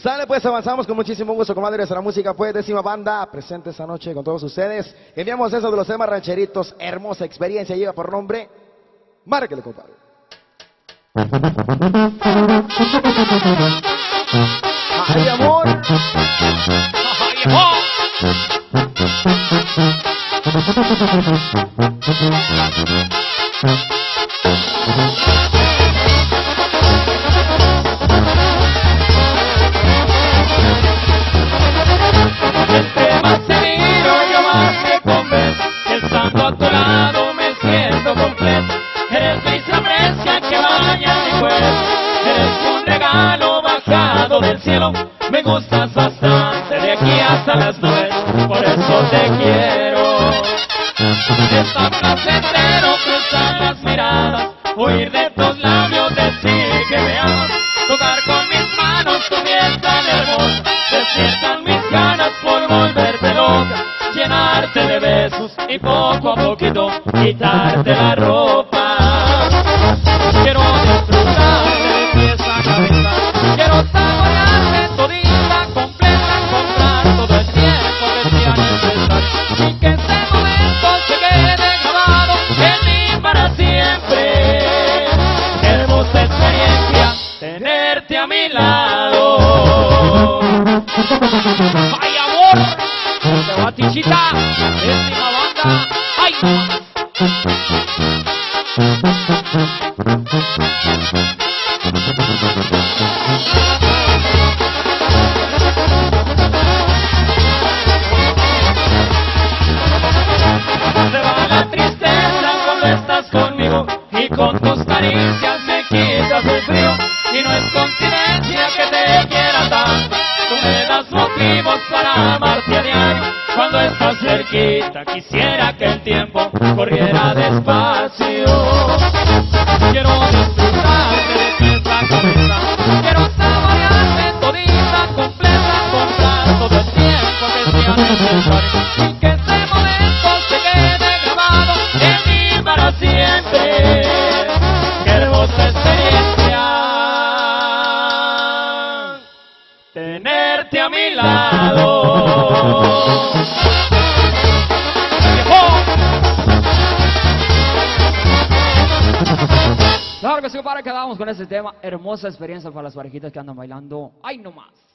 Sale pues, avanzamos con muchísimo gusto, comadres. La música fue Décima Banda, presente esta noche con todos ustedes. Enviamos eso de los temas rancheritos, hermosa experiencia, lleva por nombre Márquele, compadre. ¡Ay, amor! ¡Ay, amor! Entre más te miro, yo más me convenzo. Estando a tu lado me siento completo. Eres mi sorpresa que baña mi cuerpo. Eres un regalo bajado del cielo. Me gustas bastante de aquí hasta las nubes. Por eso te quiero. Es tan placentero cruzar las miradas, oír de tus labios decir que me amas, tocar con mis manos tu piel tan hermosa. Despiertan mis ganas por volverte loca, llenarte de besos y poco a poquito quitarte la ropa. Quiero disfrutarte de pies a cabeza, quiero saborearte todita, completa, comprar todo el tiempo que sea necesario y que este momento se quede grabado en mí para siempre. Qué hermosa experiencia tenerte a mi lado. ¡Ay, amor! ¡Te va, tichita! ¡Décima Banda! ¡Ay, no! Se va la tristeza cuando estás conmigo y con tus caricias me quitas el frío. Y no es coincidencia que te quiera tanto, tú me das motivos para amarte a diario. Cuando estás cerquita quisiera que el tiempo corriera despacio. Quiero disfrutarte de pies a cabeza, quiero saborearte todita, completa, comprar todo el tiempo que sea necesario y que este momento se quede grabado en mí para siempre. Qué hermosa experiencia tenerte a mi lado. Claro que sí, compadre, quedamos con este tema. Hermosa experiencia para las parejitas que andan bailando. ¡Ay, no más!